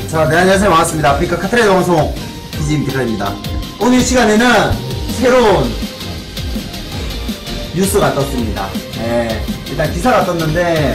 자, 네, 안녕하세요. 반갑습니다. 아프리카 카트라이더 방송 BGM 디카입니다. 오늘 시간에는 새로운 뉴스가 떴습니다. 네, 일단 기사가 떴는데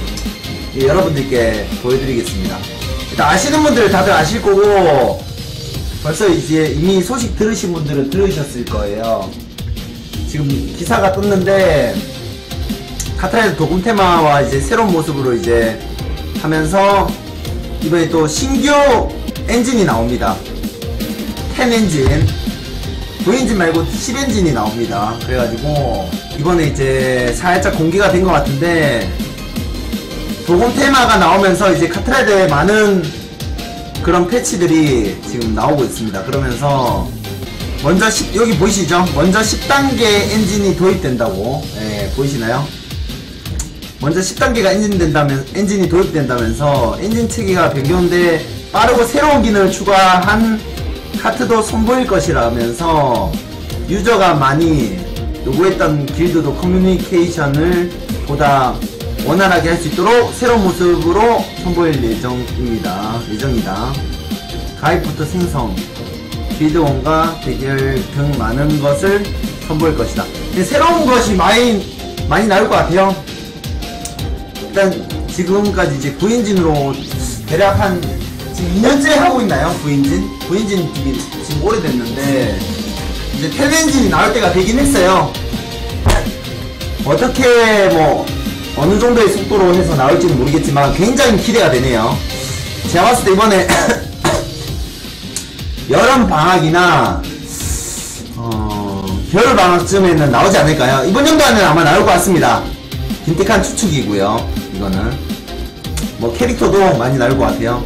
여러분들께 보여드리겠습니다. 일단 아시는 분들 다들 아실 거고 벌써 이제 이미 소식 들으신 분들은 들으셨을 거예요. 지금 기사가 떴는데 카트라이더 도금 테마와 이제 새로운 모습으로 이제 하면서 이번에 또 신규 엔진이 나옵니다. 10 엔진, 9 엔진 말고 10 엔진이 나옵니다. 그래가지고 이번에 이제 살짝 공개가 된 것 같은데 도금 테마가 나오면서 이제 카트라이더에 많은 그런 패치들이 지금 나오고 있습니다. 그러면서 먼저 여기 보이시죠? 먼저 10단계 엔진이 도입된다고. 예, 보이시나요? 먼저 10단계가 엔진이 도입된다면서 엔진 체계가 변경돼 빠르고 새로운 기능을 추가한 카트도 선보일 것이라면서 유저가 많이 요구했던 길드도 커뮤니케이션을 보다 원활하게 할 수 있도록 새로운 모습으로 선보일 예정이다. 가입부터 생성, 길드원과 대결 등 많은 것을 선보일 것이다. 새로운 것이 많이 나올 것 같아요. 일단 지금까지 이제 9엔진으로 대략 한 지금 2년째 하고 있나요? 9엔진? 9엔진 지금 오래됐는데 이제 10엔진이 나올 때가 되긴 했어요. 어떻게 뭐 어느 정도의 속도로 해서 나올지는 모르겠지만 굉장히 기대가 되네요. 제가 봤을 때 이번에 여름방학이나 겨울방학쯤에는 나오지 않을까요? 이번 연도 안에는 아마 나올 것 같습니다. 빈티칸 추측이고요. 이거는 뭐 캐릭터도 많이 나올 것 같아요.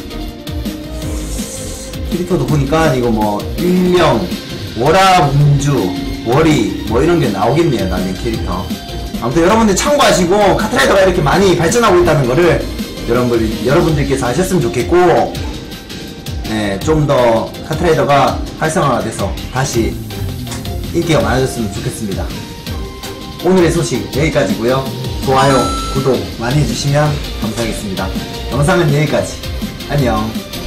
캐릭터도 보니까 이거 뭐 일령, 월화문주, 월이 뭐 이런게 나오겠네요. 나중에 캐릭터. 아무튼 여러분들 참고하시고 카트라이더가 이렇게 많이 발전하고 있다는 거를 여러분들께서 아셨으면 좋겠고, 네, 좀 더 카트라이더가 활성화가 돼서 다시 인기가 많아졌으면 좋겠습니다. 오늘의 소식 여기까지고요. 좋아요, 구독 많이 해주시면 감사하겠습니다. 영상은 여기까지. 안녕.